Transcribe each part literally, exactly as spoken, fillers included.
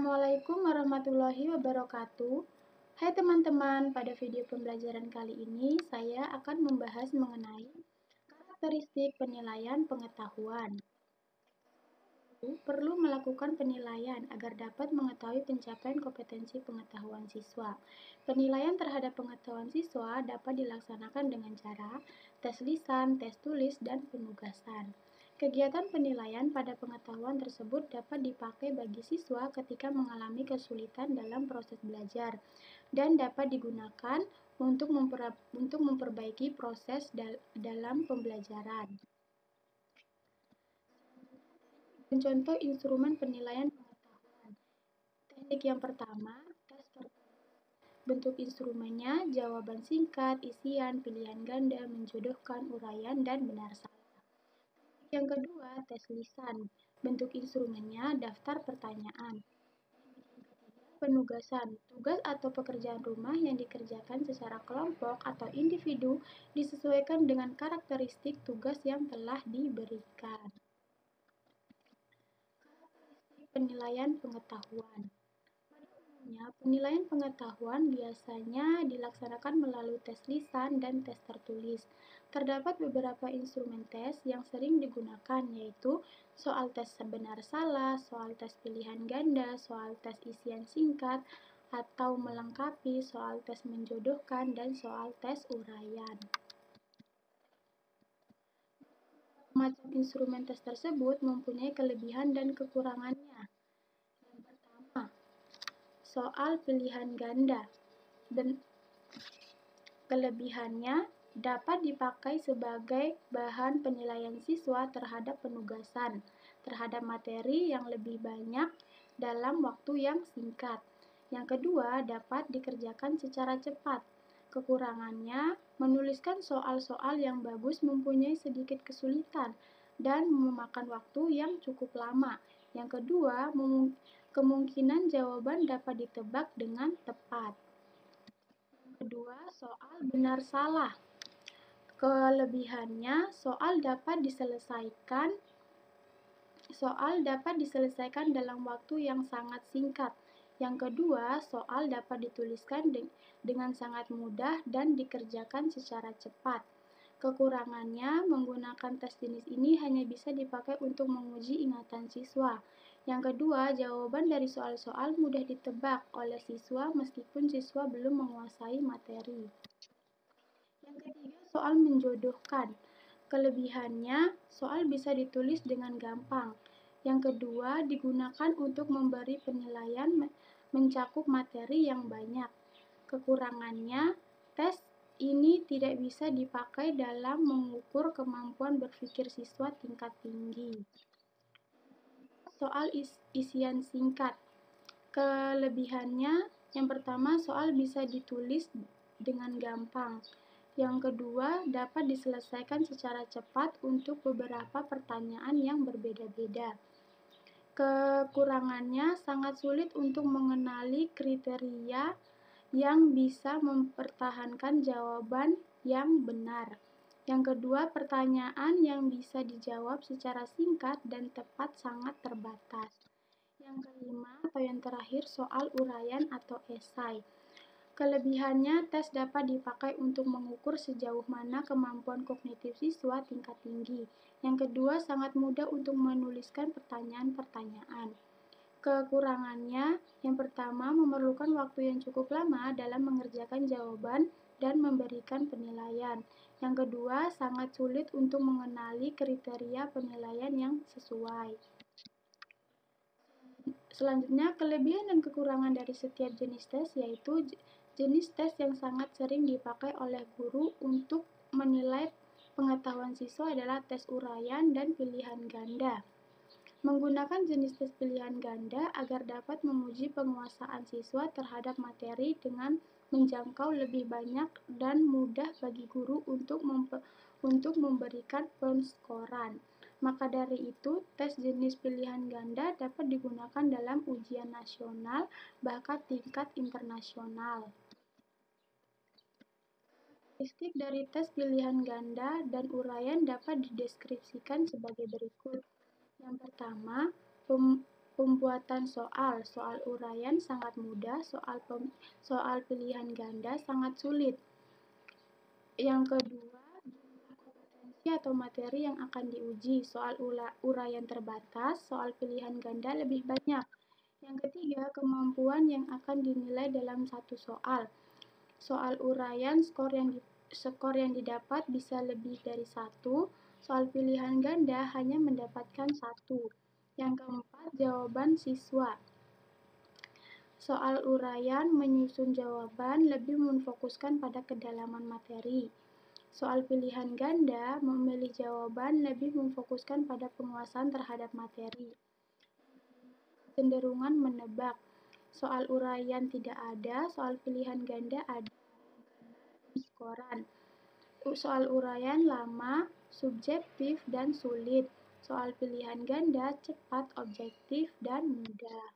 Assalamualaikum warahmatullahi wabarakatuh. Hai teman-teman, pada video pembelajaran kali ini saya akan membahas mengenai karakteristik penilaian pengetahuan. Perlu melakukan penilaian agar dapat mengetahui pencapaian kompetensi pengetahuan siswa. Penilaian terhadap pengetahuan siswa dapat dilaksanakan dengan cara tes lisan, tes tulis, dan penugasan. Kegiatan penilaian pada pengetahuan tersebut dapat dipakai bagi siswa ketika mengalami kesulitan dalam proses belajar dan dapat digunakan untuk, memper untuk memperbaiki proses dal dalam pembelajaran. Contoh instrumen penilaian pengetahuan. Teknik yang pertama, tes tertulis. Bentuk instrumennya, jawaban singkat, isian, pilihan ganda, menjodohkan, uraian, dan benar salah. Teknik yang kedua, tes lisan. Bentuk instrumennya, daftar pertanyaan. Penugasan, tugas atau pekerjaan rumah yang dikerjakan secara kelompok atau individu disesuaikan dengan karakteristik tugas yang telah diberikan. Penilaian pengetahuan. Pada umumnya, penilaian pengetahuan biasanya dilaksanakan melalui tes lisan dan tes tertulis. Terdapat beberapa instrumen tes yang sering digunakan, yaitu soal tes benar salah, soal tes pilihan ganda, soal tes isian singkat atau melengkapi, soal tes menjodohkan, dan soal tes uraian. Macam instrumen tes tersebut mempunyai kelebihan dan kekurangannya. Yang pertama, soal pilihan ganda. Ben Kelebihannya dapat dipakai sebagai bahan penilaian siswa terhadap penugasan, terhadap materi yang lebih banyak dalam waktu yang singkat. Yang kedua, dapat dikerjakan secara cepat. Kekurangannya, menuliskan soal-soal yang bagus mempunyai sedikit kesulitan dan memakan waktu yang cukup lama. Yang kedua, kemungkinan jawaban dapat ditebak dengan tepat. Yang kedua, soal benar salah. Kelebihannya, soal dapat diselesaikan soal dapat diselesaikan dalam waktu yang sangat singkat. Yang kedua, soal dapat dituliskan de dengan sangat mudah dan dikerjakan secara cepat. Kekurangannya, menggunakan tes jenis ini hanya bisa dipakai untuk menguji ingatan siswa. Yang kedua, jawaban dari soal-soal mudah ditebak oleh siswa meskipun siswa belum menguasai materi. Yang ketiga, soal menjodohkan. Kelebihannya, soal bisa ditulis dengan gampang. Yang kedua, digunakan untuk memberi penilaian mencakup materi yang banyak. Kekurangannya, tes ini tidak bisa dipakai dalam mengukur kemampuan berpikir siswa tingkat tinggi. Soal is isian singkat. Kelebihannya, yang pertama, soal bisa ditulis dengan gampang. Yang kedua, dapat diselesaikan secara cepat untuk beberapa pertanyaan yang berbeda-beda. Kekurangannya, sangat sulit untuk mengenali kriteria yang bisa mempertahankan jawaban yang benar. Yang kedua, pertanyaan yang bisa dijawab secara singkat dan tepat sangat terbatas. Yang kelima atau yang terakhir, soal uraian atau esai. Kelebihannya, tes dapat dipakai untuk mengukur sejauh mana kemampuan kognitif siswa tingkat tinggi. Yang kedua, sangat mudah untuk menuliskan pertanyaan-pertanyaan. Kekurangannya, yang pertama, memerlukan waktu yang cukup lama dalam mengerjakan jawaban dan memberikan penilaian. Yang kedua, sangat sulit untuk mengenali kriteria penilaian yang sesuai. Selanjutnya, kelebihan dan kekurangan dari setiap jenis tes, yaitu jenis tes yang sangat sering dipakai oleh guru untuk menilai pengetahuan siswa adalah tes uraian dan pilihan ganda. Menggunakan jenis tes pilihan ganda agar dapat menguji penguasaan siswa terhadap materi dengan menjangkau lebih banyak dan mudah bagi guru untuk, untuk memberikan penskoran. Maka dari itu, tes jenis pilihan ganda dapat digunakan dalam ujian nasional, bahkan tingkat internasional. Karakteristik dari tes pilihan ganda dan uraian dapat dideskripsikan sebagai berikut. Yang pertama, Pembuatan soal, soal uraian sangat mudah, soal pem, soal pilihan ganda sangat sulit. Yang kedua, kompetensi atau materi yang akan diuji, soal uraian terbatas, soal pilihan ganda lebih banyak. Yang ketiga, kemampuan yang akan dinilai dalam satu soal. Soal uraian, skor yang di, skor yang didapat bisa lebih dari satu, soal pilihan ganda hanya mendapatkan satu. Yang keempat, jawaban siswa. Soal uraian menyusun jawaban lebih memfokuskan pada kedalaman materi. Soal pilihan ganda memilih jawaban lebih memfokuskan pada penguasaan terhadap materi. Cenderungan menebak. Soal uraian tidak ada, soal pilihan ganda ada. Skoran. Soal uraian lama, subjektif, dan sulit. Soal pilihan ganda cepat, objektif, dan mudah.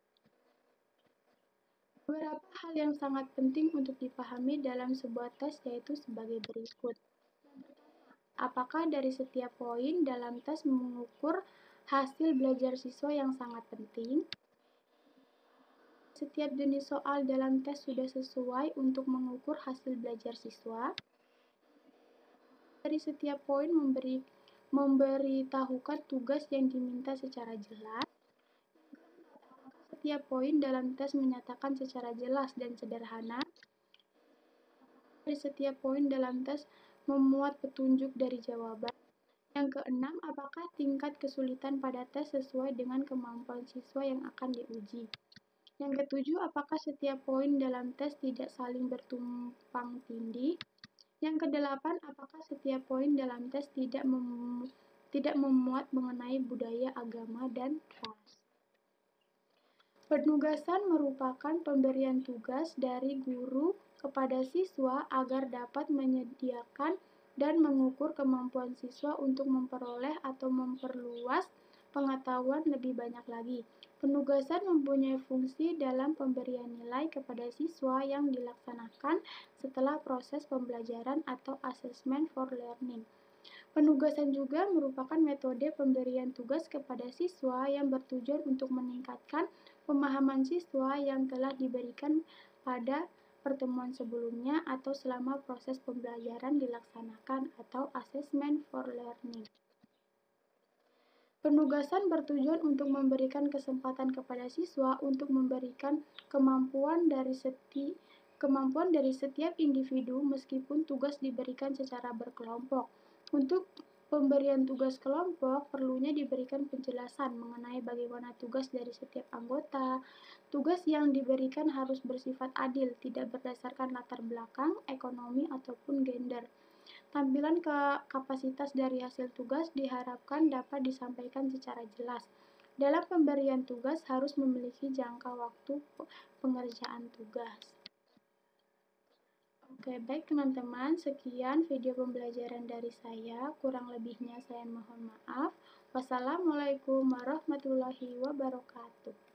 Beberapa hal yang sangat penting untuk dipahami dalam sebuah tes yaitu sebagai berikut. Apakah dari setiap poin dalam tes mengukur hasil belajar siswa yang sangat penting? Setiap jenis soal dalam tes sudah sesuai untuk mengukur hasil belajar siswa. Dari setiap poin memberi memberitahukan tugas yang diminta secara jelas. Setiap poin dalam tes menyatakan secara jelas dan sederhana. Dari setiap poin dalam tes memuat petunjuk dari jawaban. Yang keenam, apakah tingkat kesulitan pada tes sesuai dengan kemampuan siswa yang akan diuji? Yang ketujuh, apakah setiap poin dalam tes tidak saling bertumpang tindih? Yang kedelapan, apakah setiap poin dalam tes tidak mem tidak memuat mengenai budaya, agama, dan ras? Penugasan merupakan pemberian tugas dari guru kepada siswa agar dapat menyediakan dan mengukur kemampuan siswa untuk memperoleh atau memperluas pengetahuan lebih banyak lagi. Penugasan mempunyai fungsi dalam pemberian nilai kepada siswa yang dilaksanakan setelah proses pembelajaran atau assessment for learning. Penugasan juga merupakan metode pemberian tugas kepada siswa yang bertujuan untuk meningkatkan pemahaman siswa yang telah diberikan pada pertemuan sebelumnya atau selama proses pembelajaran dilaksanakan atau assessment for learning. Penugasan bertujuan untuk memberikan kesempatan kepada siswa untuk memberikan kemampuan dari seti, kemampuan dari setiap individu meskipun tugas diberikan secara berkelompok. Untuk pemberian tugas kelompok, perlunya diberikan penjelasan mengenai bagaimana tugas dari setiap anggota. Tugas yang diberikan harus bersifat adil, tidak berdasarkan latar belakang, ekonomi, ataupun gender. Tampilan ke kapasitas dari hasil tugas diharapkan dapat disampaikan secara jelas. Dalam pemberian tugas harus memiliki jangka waktu pengerjaan tugas. Oke, baik teman-teman, sekian video pembelajaran dari saya. Kurang lebihnya saya mohon maaf. Wassalamualaikum warahmatullahi wabarakatuh.